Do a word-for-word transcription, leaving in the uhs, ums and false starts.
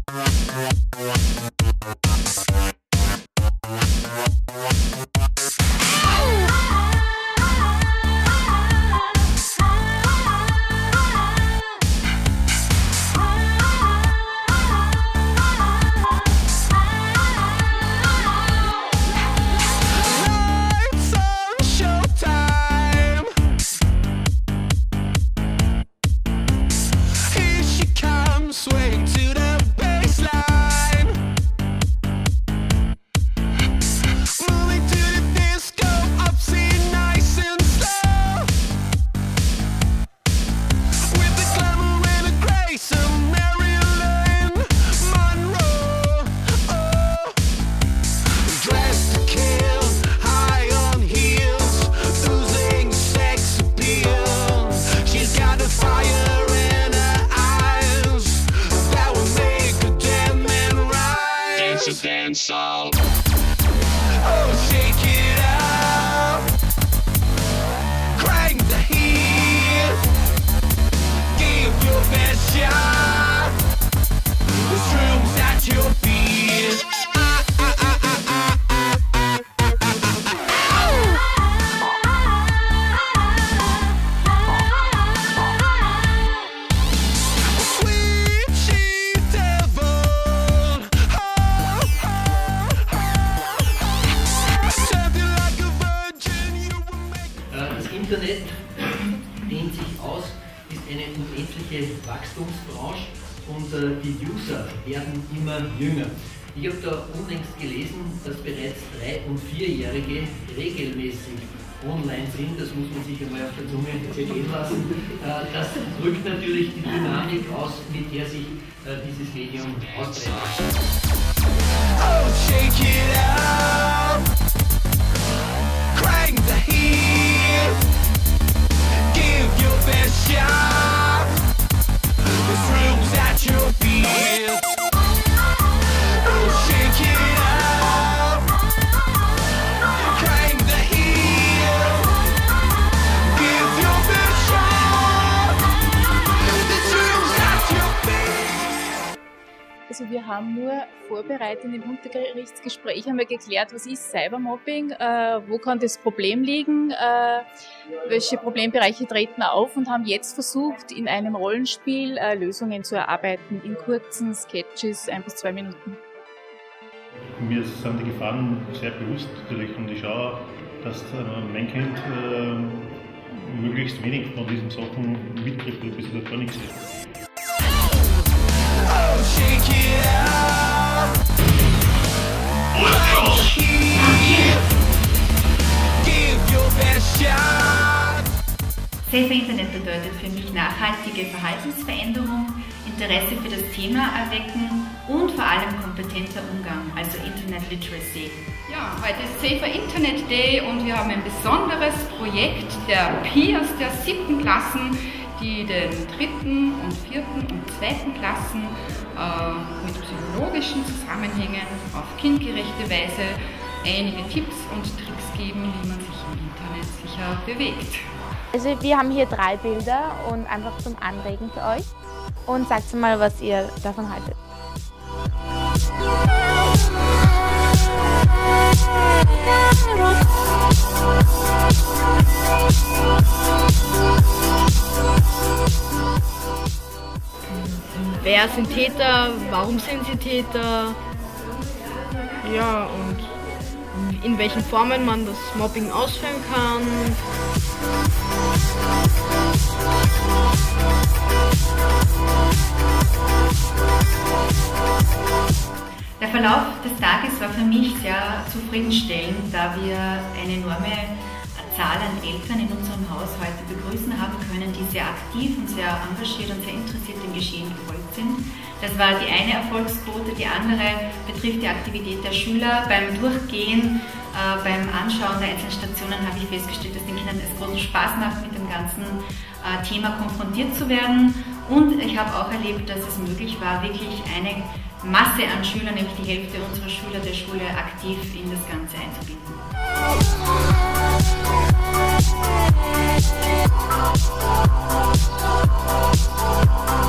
Dance all. Oh, shake it up, crank the heat, give your best shot. This room's at your feet. Ah, ah, ah, ah, ah, ah, ah, ah, ah, ah. Sweet she devil. Das Internet dehnt sich aus, ist eine unendliche Wachstumsbranche und die User werden immer jünger. Ich habe da unlängst gelesen, dass bereits Drei- und Vierjährige regelmäßig online sind. Das muss man sich einmal auf der Zunge zergehen lassen. Das drückt natürlich die Dynamik aus, mit der sich dieses Medium ausbreitet. Oh, shake it up, crank the heat, give your best shot. This room's at your feet. Oh, shake it up, crank the heat, give your best shot. This room's at your feet. Also wir haben nur vorbereitet im Unterrichtsgespräch haben wir geklärt, was ist Cybermobbing, äh, wo kann das Problem liegen, äh, welche Problembereiche treten auf und haben jetzt versucht, in einem Rollenspiel äh, Lösungen zu erarbeiten, in kurzen Sketches, ein bis zwei Minuten. Mir sind die Gefahren sehr bewusst natürlich und ich schaue, dass äh, mein Kind äh, möglichst wenig von diesen Sachen mitkriegt oder bis gar nichts sieht. Oh, shake it up, crank the heat, give your best shot. Safer Internet bedeutet für mich nachhaltige Verhaltensveränderung, Interesse für das Thema erwecken und vor allem kompetenter Umgang, also Internet Literacy. Ja, heute ist Safer Internet Day und wir haben ein besonderes Projekt der Peers der siebten Klassen, die den dritten und vierten und zweiten Klassen äh, mit psychologischen Zusammenhängen auf kindgerechte Weise einige Tipps und Tricks geben, wie man sich im Internet sicher bewegt. Also wir haben hier drei Bilder und einfach zum Anregen für euch. Und sagt mal, was ihr davon haltet. Wer sind Täter? Warum sind sie Täter? Ja, und in welchen Formen man das Mobbing ausführen kann. Der Verlauf des Tages war für mich sehr zufriedenstellend, da wir eine enorme Zahl an Eltern in unserem Haus heute begrüßen haben können, die sehr aktiv und sehr engagiert und sehr interessiert dem Geschehen gefolgt sind. Das war die eine Erfolgsquote, die andere betrifft die Aktivität der Schüler. Beim Durchgehen, äh, beim Anschauen der einzelnen Stationen habe ich festgestellt, dass den Kindern es großen Spaß macht, mit dem ganzen äh, Thema konfrontiert zu werden. Und ich habe auch erlebt, dass es möglich war, wirklich eine Masse an Schülern, nämlich die Hälfte unserer Schüler der Schule, aktiv in das Ganze einzubinden. Oh,